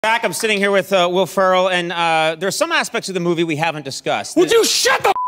Back, I'm sitting here with Will Ferrell, and there's some aspects of the movie we haven't discussed. Would you shut the